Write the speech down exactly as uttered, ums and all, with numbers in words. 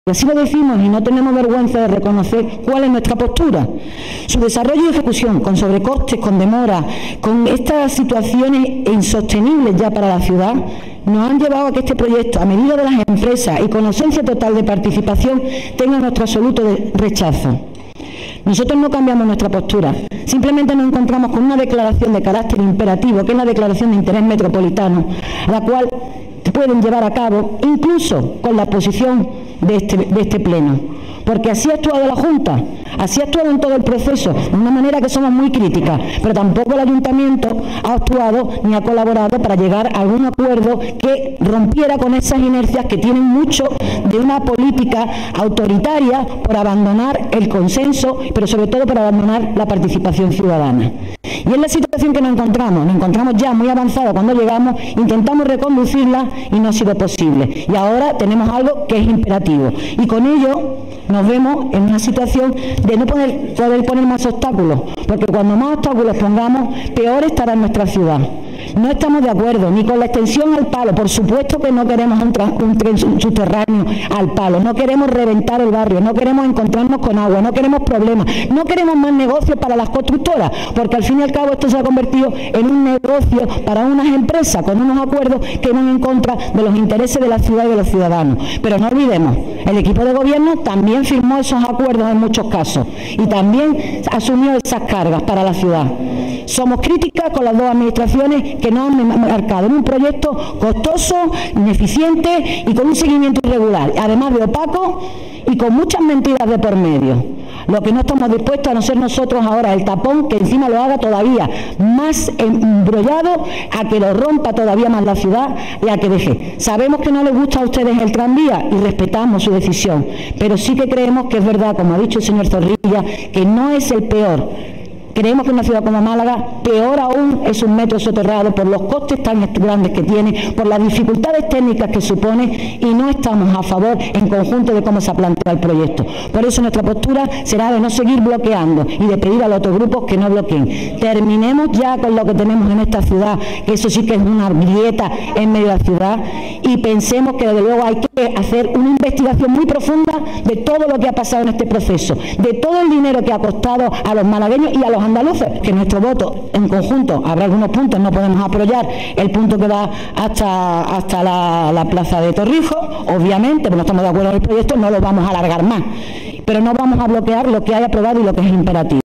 Y así lo decimos y no tenemos vergüenza de reconocer cuál es nuestra postura. Su desarrollo y ejecución, con sobrecostes, con demora, con estas situaciones insostenibles ya para la ciudad, nos han llevado a que este proyecto, a medida de las empresas y con ausencia total de participación, tenga nuestro absoluto rechazo. Nosotros no cambiamos nuestra postura, simplemente nos encontramos con una declaración de carácter imperativo, que es la Declaración de Interés Metropolitano, a la cual pueden llevar a cabo incluso con la posición de este, de este pleno, porque así ha actuado la Junta, así ha actuado en todo el proceso, de una manera que somos muy críticas, pero tampoco el Ayuntamiento ha actuado ni ha colaborado para llegar a algún acuerdo que rompiera con esas inercias que tienen mucho de una política autoritaria por abandonar el consenso, pero sobre todo por abandonar la participación ciudadana. Y es la situación que nos encontramos, nos encontramos ya muy avanzada cuando llegamos, intentamos reconducirla y no ha sido posible. Y ahora tenemos algo que es imperativo. Y con ello nos vemos en una situación de no poder, poder poner más obstáculos, porque cuando más obstáculos pongamos, peor estará nuestra ciudad. No estamos de acuerdo ni con la extensión al palo, por supuesto que no queremos un, un tren subterráneo al palo, no queremos reventar el barrio, no queremos encontrarnos con agua, no queremos problemas, no queremos más negocios para las constructoras, porque al fin y al cabo esto se ha convertido en un negocio para unas empresas con unos acuerdos que van en contra de los intereses de la ciudad y de los ciudadanos. Pero no olvidemos, el equipo de gobierno también firmó esos acuerdos en muchos casos y también asumió esas cargas para la ciudad. Somos críticas con las dos administraciones que nos han marcado en un proyecto costoso, ineficiente y con un seguimiento irregular, además de opaco y con muchas mentiras de por medio. Lo que no estamos dispuestos a no ser nosotros ahora el tapón que encima lo haga todavía más embrollado, a que lo rompa todavía más la ciudad y a que deje. Sabemos que no les gusta a ustedes el tranvía y respetamos su decisión, pero sí que creemos que es verdad, como ha dicho el señor Zorrilla, que no es el peor. Creemos que en una ciudad como Málaga, peor aún es un metro soterrado por los costes tan grandes que tiene, por las dificultades técnicas que supone, y no estamos a favor en conjunto de cómo se ha planteado el proyecto. Por eso nuestra postura será de no seguir bloqueando y de pedir a los otros grupos que no bloqueen. Terminemos ya con lo que tenemos en esta ciudad, que eso sí que es una grieta en medio de la ciudad, y pensemos que desde luego hay que hacer una investigación muy profunda de todo lo que ha pasado en este proceso, de todo el dinero que ha costado a los malagueños y a los andaluces, que nuestro voto en conjunto, habrá algunos puntos, no podemos apoyar el punto que va hasta, hasta la, la plaza de Torrijos, obviamente, pero no estamos de acuerdo en el proyecto, no lo vamos a alargar más, pero no vamos a bloquear lo que hay aprobado y lo que es imperativo.